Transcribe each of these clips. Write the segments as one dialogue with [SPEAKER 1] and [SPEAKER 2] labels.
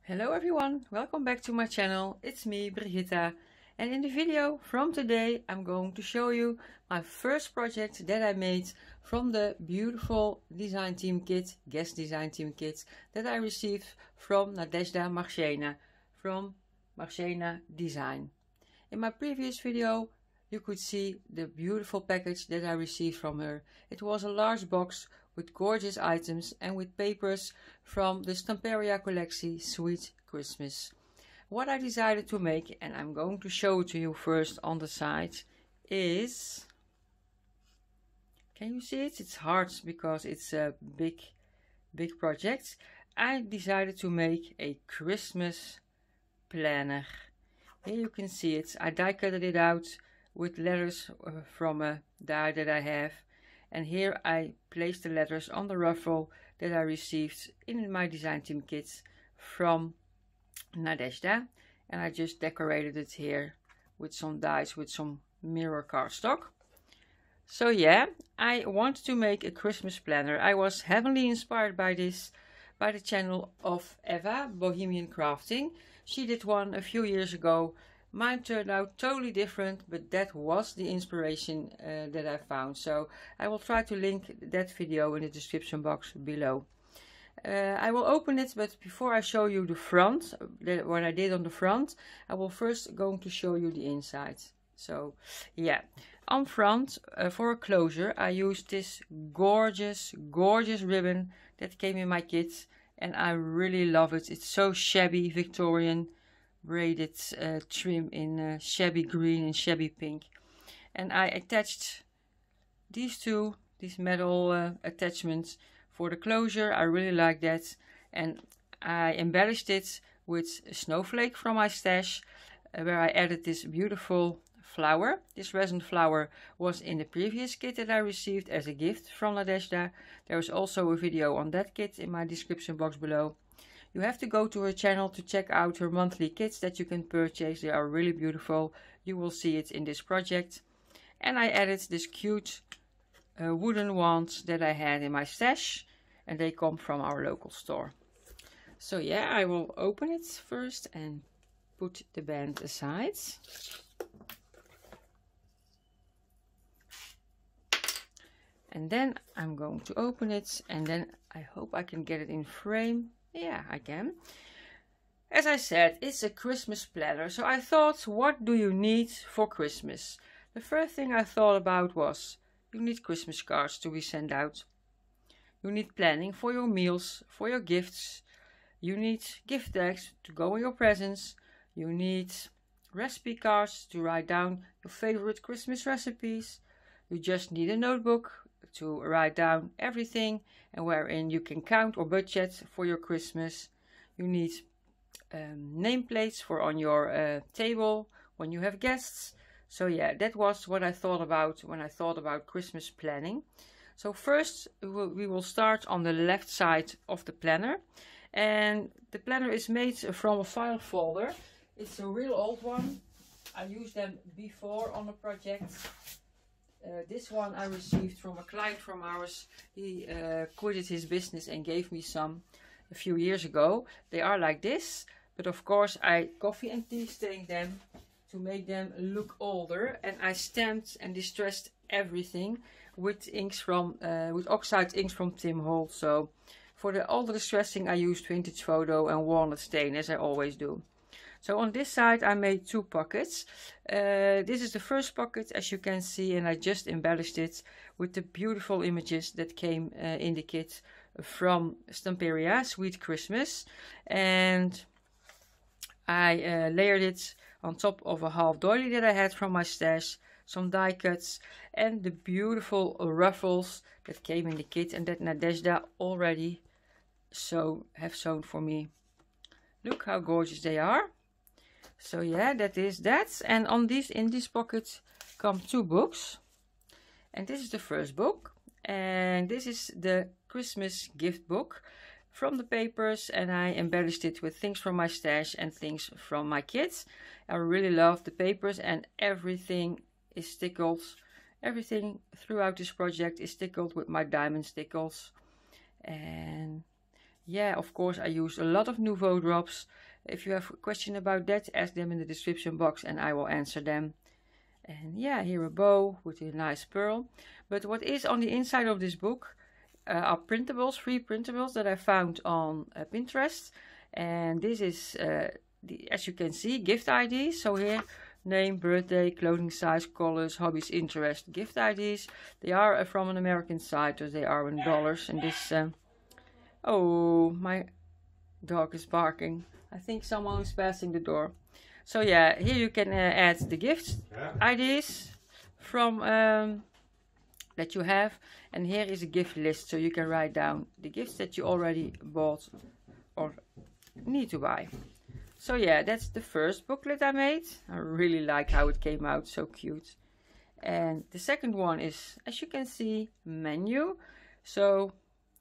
[SPEAKER 1] Hello everyone, welcome back to my channel. It's me, Brigitta, and in the video from today I'm going to show you my first project that I made from the beautiful design team kit, guest design team kit that I received from Nadezhda Marchena from Marchena Design. In my previous video you could see the beautiful package that I received from her. It was a large box with gorgeous items and with papers from the Stamperia collection Sweet Christmas. What I decided to make, and I'm going to show it to you first on the side, is, can you see it? It's hard because it's a big project. I decided to make a Christmas planner. Here you can see it. I die cutted it out with letters from a die that I have, and here I placed the letters on the ruffle that I received in my design team kit from Nadezhda, and I just decorated it here with some dies with some mirror cardstock. So yeah, I wanted to make a Christmas planner. I was heavily inspired by this by the channel of Eva Bohemian Crafting. She did one a few years ago. Mine turned out totally different, but that was the inspiration that I found. So I will try to link that video in the description box below. I will open it, but before I show you the front, what I did on the front, I will first going to show you the inside. So yeah, on front for a closure I used this gorgeous ribbon that came in my kit, and I really love it. It's so shabby Victorian braided trim in shabby green and shabby pink, and I attached these metal attachments for the closure. I really like that, and I embellished it with a snowflake from my stash, where I added this beautiful flower. This resin flower was in the previous kit that I received as a gift from Nadezhda. There is also a video on that kit in my description box below. You have to go to her channel to check out her monthly kits that you can purchase. They are really beautiful. You will see it in this project. And I added this cute wooden wands that I had in my stash, and they come from our local store. So yeah, I will open it first and put the band aside. And then I'm going to open it, and then I hope I can get it in frame. Yeah, I can. As I said, it's a Christmas planner, so I thought, what do you need for Christmas? The first thing I thought about was, you need Christmas cards to be sent out. You need planning for your meals, for your gifts. You need gift tags to go in your presents. You need recipe cards to write down your favorite Christmas recipes. You just need a notebook to write down everything and wherein you can count or budget for your Christmas. You need nameplates for on your table when you have guests. So yeah, that was what I thought about when I thought about Christmas planning. So first we will start on the left side of the planner, and the planner is made from a file folder. It's a real old one. I used them before on a project. This one I received from a client from ours. He quitted his business and gave me some a few years ago. They are like this, but of course I coffee and tea stained them to make them look older, and I stamped and distressed everything with inks from with oxide inks from Tim Holtz. So for all the distressing I used vintage photo and walnut stain, as I always do. So on this side I made two pockets. This is the first pocket, as you can see, and I just embellished it with the beautiful images that came in the kit from Stamperia, Sweet Christmas. And I layered it on top of a half doily that I had from my stash, some die cuts, and the beautiful ruffles that came in the kit and that Nadezhda already have sewn for me. Look how gorgeous they are. So yeah, that is that. And on in this pocket come two books, and this is the first book, and this is the Christmas gift book from the papers, and I embellished it with things from my stash and things from my kids. I really love the papers, and everything is stickled. Everything throughout this project is stickled with my diamond stickles. And yeah, of course, I use a lot of Nouveau drops. If you have a question about that, ask them in the description box and I will answer them. And yeah, here a bow with a nice pearl. But what is on the inside of this book are printables, free printables that I found on Pinterest. And this is, as you can see, gift IDs. So here, name, birthday, clothing size, colors, hobbies, interest, gift IDs. They are from an American site, so they are in dollars. And this, oh, my dog is barking. I think someone is passing the door. So yeah, here you can add the gift IDs from that you have, and here is a gift list, so you can write down the gifts that you already bought or need to buy. So yeah, that's the first booklet I made. I really like how it came out, so cute. And the second one is, as you can see, menu. So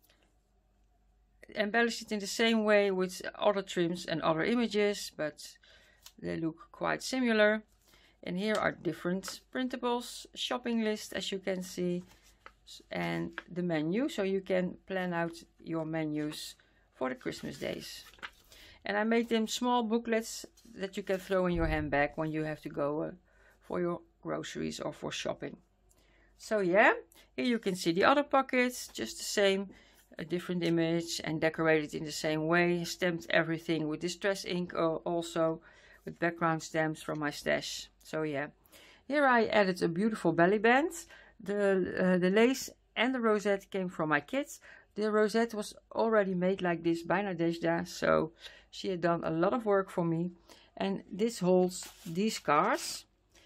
[SPEAKER 1] embellish it in the same way with other trims and other images, but they look quite similar. And here are different printables, shopping list, as you can see, and the menu, so you can plan out your menus for the Christmas days. And I made them small booklets that you can throw in your handbag when you have to go for your groceries or for shopping. So yeah, here you can see the other pockets, just the same, a different image and decorated in the same way. Stamped everything with distress ink, also with background stamps from my stash. So yeah, here I added a beautiful belly band. The lace and the rosette came from my kit. The rosette was already made like this by Nadezhda, so she had done a lot of work for me. And this holds these cards.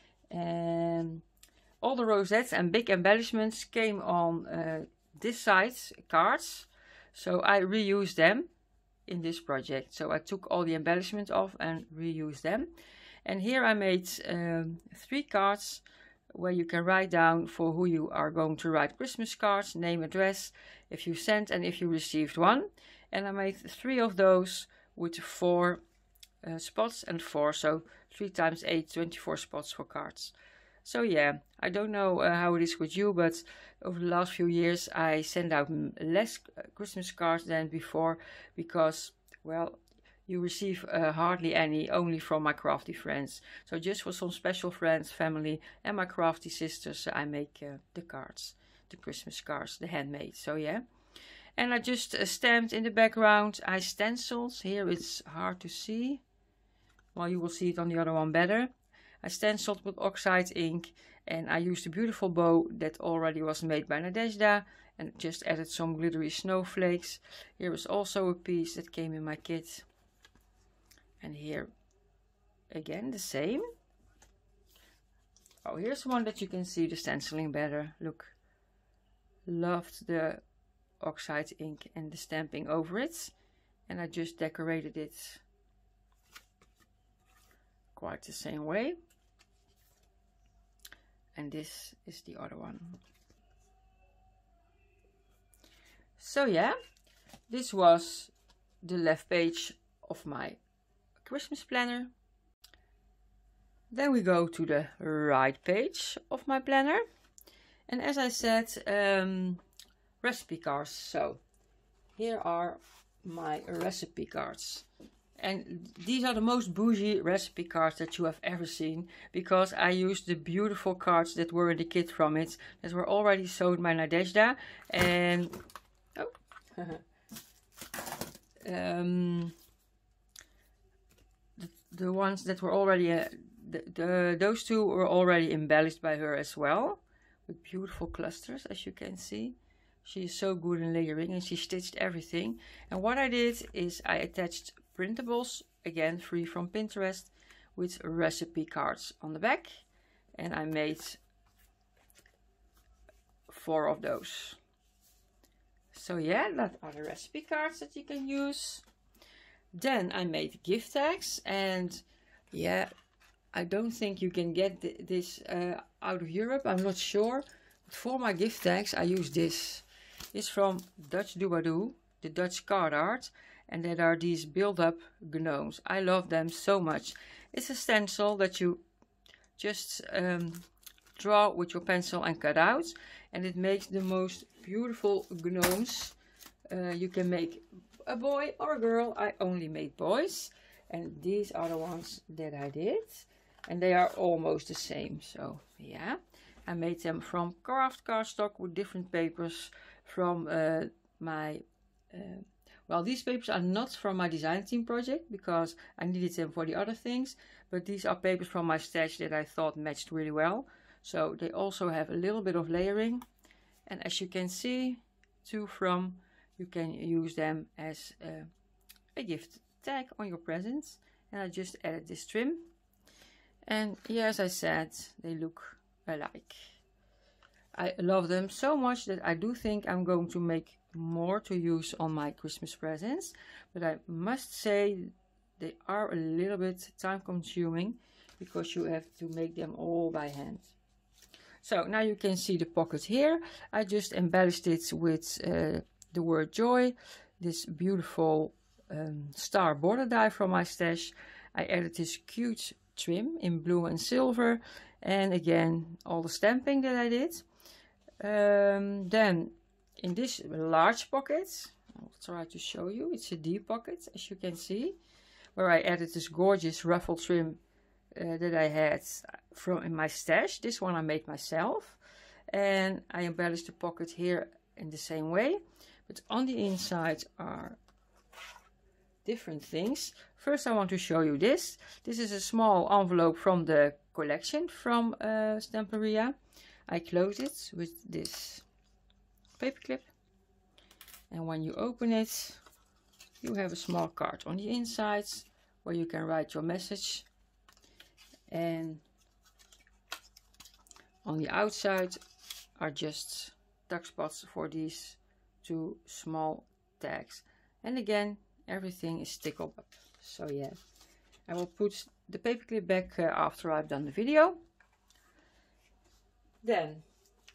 [SPEAKER 1] And all the rosettes and big embellishments came on this size cards. So I reused them in this project. So I took all the embellishments off and reused them. And here I made 3 cards where you can write down for who you are going to write Christmas cards, name, address, if you sent and if you received one. And I made 3 of those with 4 spots and 4, so 3 times 8, 24 spots for cards. So yeah, I don't know how it is with you, but over the last few years I send out less Christmas cards than before, because, well, you receive hardly any, only from my crafty friends. So just for some special friends, family and my crafty sisters, I make the cards, the Christmas cards, the handmade. So yeah. And I just stamped in the background. I stenciled. Here it's hard to see. Well, you will see it on the other one better. I stenciled with oxide ink, and I used a beautiful bow that already was made by Nadezhda, and just added some glittery snowflakes. Here is also a piece that came in my kit. And here again the same. Oh, here's one that you can see the stenciling better. Look, loved the oxide ink and the stamping over it, and I just decorated it quite the same way. And this is the other one. So yeah, this was the left page of my Christmas planner. Then we go to the right page of my planner, and as I said, recipe cards. So here are my recipe cards, and these are the most bougie recipe cards that you have ever seen, because I used the beautiful cards that were in the kit from it, that were already sewed by Nadezhda. And the ones that were already those 2 were already embellished by her as well, with beautiful clusters, as you can see. She is so good in layering, and she stitched everything. And what I did is I attached printables, again free from Pinterest, with recipe cards on the back, and I made 4 of those. So yeah, that are the recipe cards that you can use. Then I made gift tags, and yeah, I don't think you can get this out of Europe, I'm not sure. But for my gift tags I use this. It's from Dutch Doobadoo, the Dutch card art, and that are these build-up gnomes. I love them so much. It's a stencil that you just draw with your pencil and cut out, and it makes the most beautiful gnomes. You can make a boy or a girl. I only made boys, and these are the ones that I did, and they are almost the same. So yeah, I made them from craft cardstock with different papers from well, these papers are not from my design team project because I needed them for the other things, but these are papers from my stash that I thought matched really well. So they also have a little bit of layering, and as you can see, to from, you can use them as a gift tag on your presents. And I just added this trim, and yeah, as I said, they look alike. I love them so much that I do think I'm going to make more to use on my Christmas presents, but I must say they are a little bit time consuming because you have to make them all by hand. So now you can see the pocket here. I just embellished it with the word joy, this beautiful star border die from my stash. I added this cute trim in blue and silver, and again all the stamping that I did. Then in this large pocket, I'll try to show you, it's a deep pocket, as you can see, where I added this gorgeous ruffle trim that I had from in my stash. This one I made myself, and I embellished the pocket here in the same way, but on the inside are different things. First I want to show you this. This is a small envelope from the collection from Stamperia. I close it with this paper clip, and when you open it, you have a small card on the inside where you can write your message, and on the outside are just tuck spots for these two small tags. And again, everything is stickled up. So yeah, I will put the paper clip back after I've done the video. Then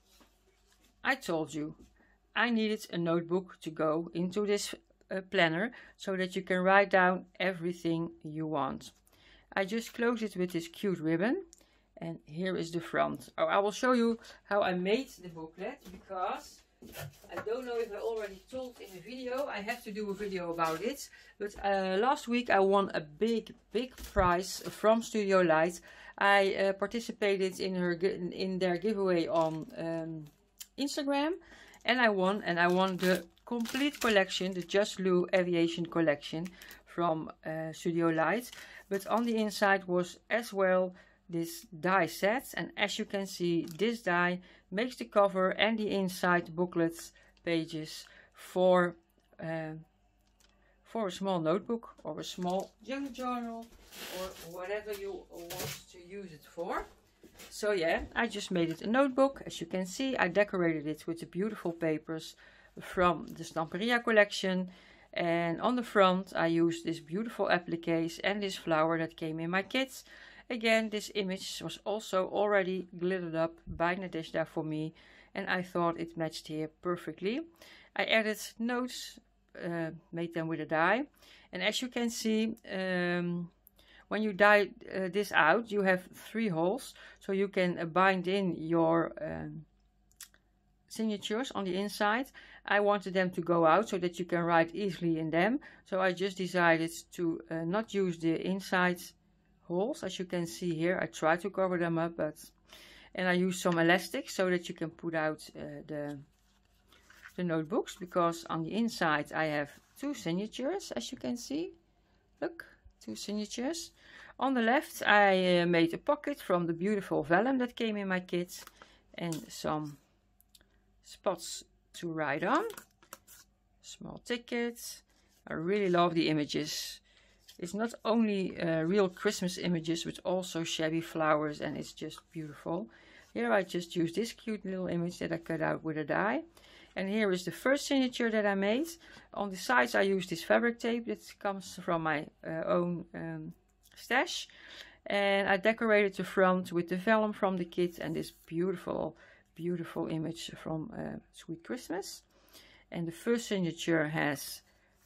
[SPEAKER 1] I told you I needed a notebook to go into this planner so that you can write down everything you want. I just close it with this cute ribbon, and here is the front. Oh, I will show you how I made the booklet, because I don't know if I already told in the video. I have to do a video about it, but last week I won a big prize from Studio Light. I participated in their giveaway on Instagram, and I won the complete collection, the Just Lou Aviation collection from Studio Light. But on the inside was as well this die set, and as you can see, this die makes the cover and the inside booklet pages for a small notebook or a small junk journal or whatever you want to use it for. So yeah, I just made it a notebook. As you can see, I decorated it with the beautiful papers from the Stamperia collection, and on the front I used this beautiful appliques and this flower that came in my kit. Again, this image was also already glittered up by Nadezhda for me, and I thought it matched here perfectly. I added notes, made them with a die, and as you can see, when you die this out, you have 3 holes, so you can bind in your signatures on the inside. I wanted them to go out so that you can write easily in them, so I just decided to not use the inside holes. As you can see here, I try to cover them up, and I use some elastic so that you can put out the notebooks, because on the inside I have 2 signatures, as you can see. Look, 2 signatures. On the left I made a pocket from the beautiful vellum that came in my kit, and some spots to write on. Small tickets. I really love the images. It's not only real Christmas images, but also shabby flowers, and it's just beautiful. Here I just used this cute little image that I cut out with a die. And here is the first signature that I made. On the sides I used this fabric tape that comes from my own stash. And I decorated the front with the vellum from the kit and this beautiful image from Sweet Christmas. And the first signature has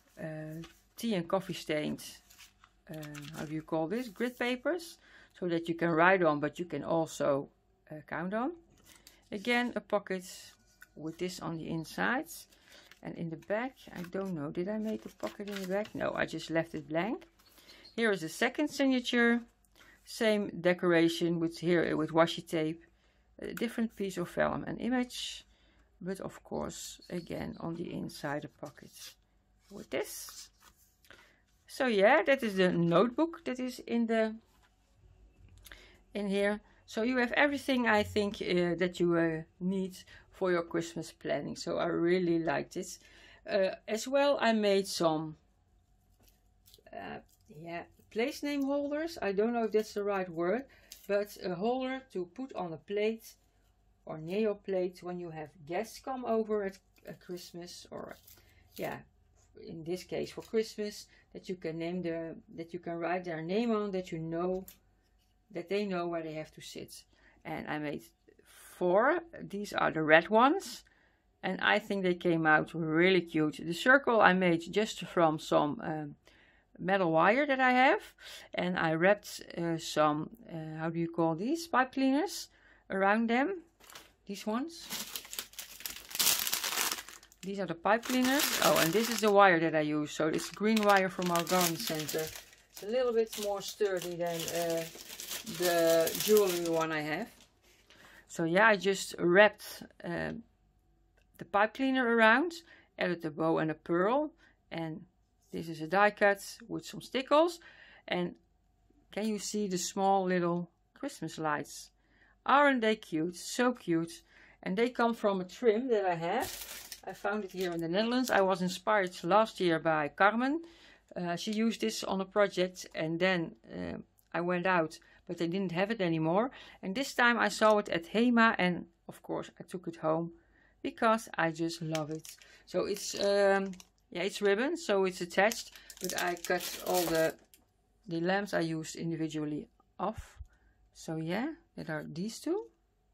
[SPEAKER 1] tea and coffee stained, how do you call this, grid papers, so that you can write on, but you can also count on. Again, a pocket with this on the inside, And in the back, I don't know, did I make a pocket in the back? No, I just left it blank. Here is the second signature. Same decoration with here with washi tape. A different piece of vellum and image. But of course, again, on the inside a pocket with this. So yeah, that is the notebook that is in here. So you have everything I think that you need for your Christmas planning. So I really liked it. As well, I made some place name holders. I don't know if that's the right word, but a holder to put on a plate or near your plate when you have guests come over at Christmas, or yeah, in this case for Christmas, that you can name that you can write their name on, that you know that they know where they have to sit. And I made 4. These are the red ones, and I think they came out really cute. The circle I made just from some metal wire that I have, and I wrapped some how do you call these, pipe cleaners around them. These ones, these are the pipe cleaners. Oh, and this is the wire that I use. So it's green wire from our garden center. It's a little bit more sturdy than the jewelry one I have. So yeah, I just wrapped the pipe cleaner around, added a bow and a pearl, and this is a die cut with some stickles. And can you see the small little Christmas lights? Aren't they cute? So cute. And they come from a trim that I have. I found it here in the Netherlands. I was inspired last year by Carmen. She used this on a project, and then I went out, but they didn't have it anymore. And this time I saw it at Hema, and of course I took it home because I just love it. So it's yeah, it's ribbon, so it's attached, but I cut all the lamps I used individually off. So yeah, that are these 2.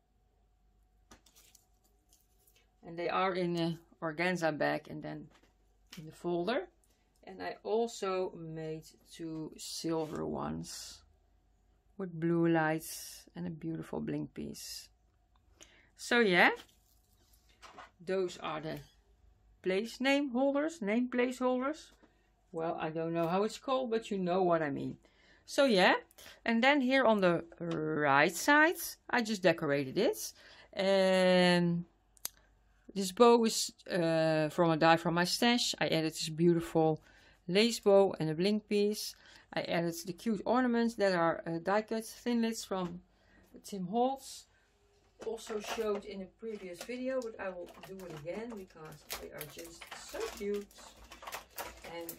[SPEAKER 1] And they are in a organza bag and then in the folder. And I also made 2 silver ones with blue lights and a beautiful bling piece. So yeah, those are the place name holders, name place holders. Well, I don't know how it's called, but you know what I mean. So yeah, and then here on the right side, I just decorated it. And this bow is from a die from my stash. I added this beautiful lace bow and a bling piece. I added the cute ornaments that are die cut thinlits from Tim Holtz. Also showed in a previous video, but I will do it again because they are just so cute. And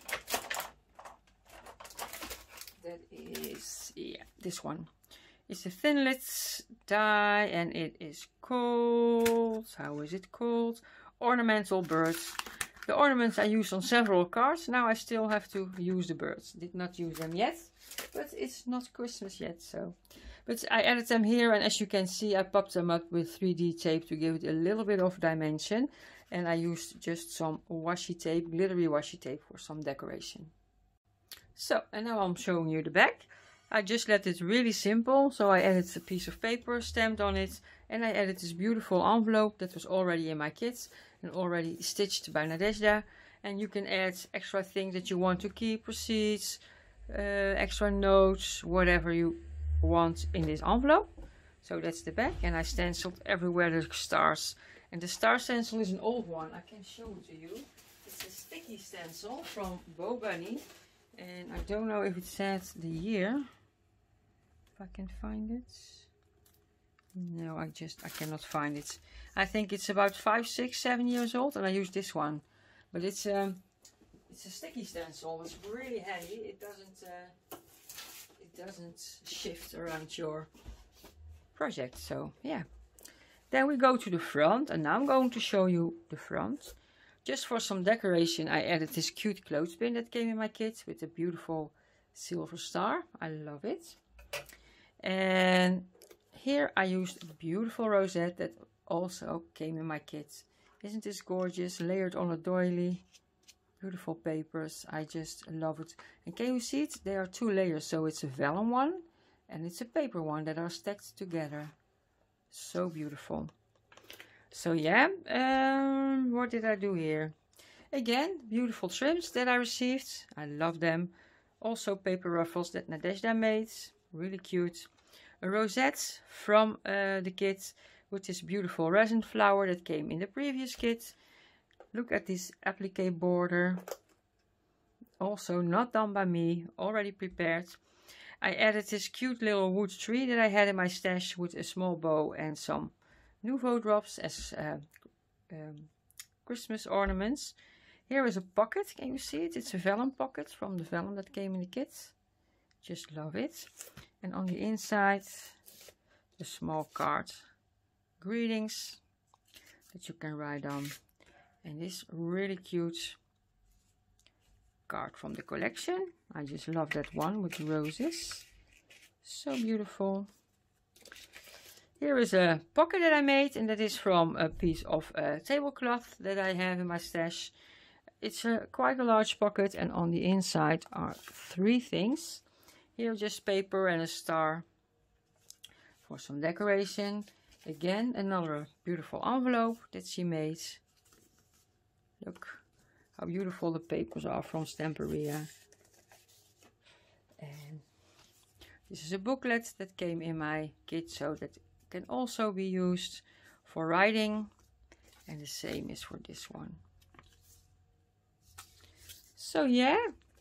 [SPEAKER 1] that is, yeah, this one. It's a thinlits die, and it is called, how is it called? Ornamental birds. The ornaments I used on several cards. Now I still have to use the birds. Did not use them yet, but it's not Christmas yet, so. But I added them here, and as you can see, I popped them up with 3D tape to give it a little bit of dimension. And I used just some washi tape, glittery washi tape, for some decoration. So, and now I'm showing you the back. I just left it really simple, so I added a piece of paper stamped on it, and I added this beautiful envelope that was already in my kit and already stitched by Nadezhda. And you can add extra things that you want to keep, receipts, extra notes, whatever you want in this envelope. So that's the back, and I stenciled everywhere the stars. And the star stencil is an old one. I can show it to you. It's a sticky stencil from Bo Bunny, and I don't know if it says the year. If I can find it. No, I cannot find it. I think it's about 5, 6, 7 years old, and I used this one. But it's a sticky stencil. It's really heavy. It doesn't shift around your project. So yeah. Then we go to the front, and now I'm going to show you the front. Just for some decoration, I added this cute clothespin that came in my kit with a beautiful silver star. I love it. And here I used a beautiful rosette that also came in my kit. Isn't this gorgeous? Layered on a doily. Beautiful papers. I just love it. And can you see it? There are 2 layers. So it's a vellum one and it's a paper one that are stacked together. So beautiful. So yeah, what did I do here? Again, beautiful trims that I received. I love them. Also paper ruffles that Nadezhda made. Really cute. A rosette from the kit with this beautiful resin flower that came in the previous kit. Look at this applique border. Also not done by me, already prepared. I added this cute little wood tree that I had in my stash with a small bow and some Nouveau drops as Christmas ornaments. Here is a pocket, can you see it? It's a vellum pocket from the vellum that came in the kit. Just love it. And on the inside, a small card. Greetings that you can write on. And this really cute card from the collection. I just love that one with roses. So beautiful. Here is a pocket that I made, and that is from a piece of tablecloth that I have in my stash. It's quite a large pocket, and on the inside are 3 things. Here just paper and a star for some decoration. Again, another beautiful envelope that she made. Look how beautiful the papers are from Stamperia. And this is a booklet that came in my kit, so that can also be used for writing. And the same is for this one. So yeah,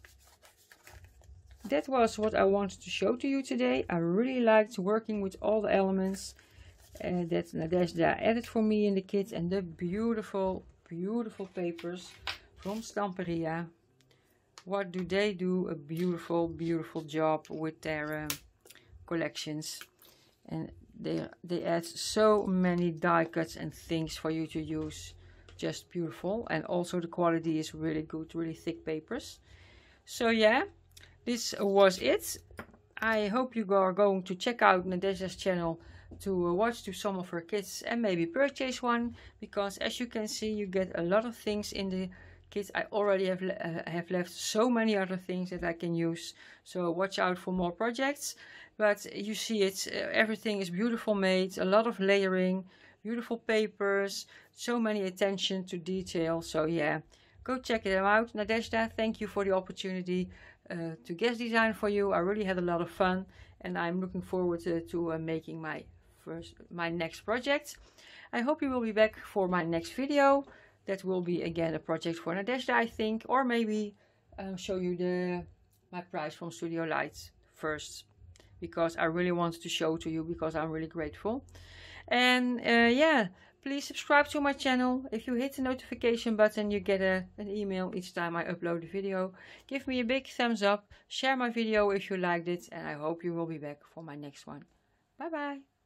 [SPEAKER 1] that was what I wanted to show to you today. I really liked working with all the elements that Nadezhda added for me in the kit, and the beautiful, beautiful papers from Stamperia. What do they do? A beautiful, beautiful job with their collections. And they add so many die cuts and things for you to use. Just beautiful. And also the quality is really good, really thick papers. So yeah, this was it. I hope you are going to check out Nadezhda's channel to watch to some of her kits and maybe purchase one, because as you can see, you get a lot of things in the kit. I already have left so many other things that I can use, so watch out for more projects. But you see it, everything is beautiful made, a lot of layering, beautiful papers, so many attention to detail. So yeah, go check them out. Nadezhda, thank you for the opportunity to guest design for you. I really had a lot of fun, and I'm looking forward to making my next project. I hope you will be back for my next video. That will be again a project for Nadezhda, I think, or maybe show you my prize from Studio Light first, because I really wanted to show to you, because I'm really grateful. And yeah, please subscribe to my channel. If you hit the notification button, you get an email each time I upload a video. Give me a big thumbs up, share my video if you liked it, and I hope you will be back for my next one. Bye bye.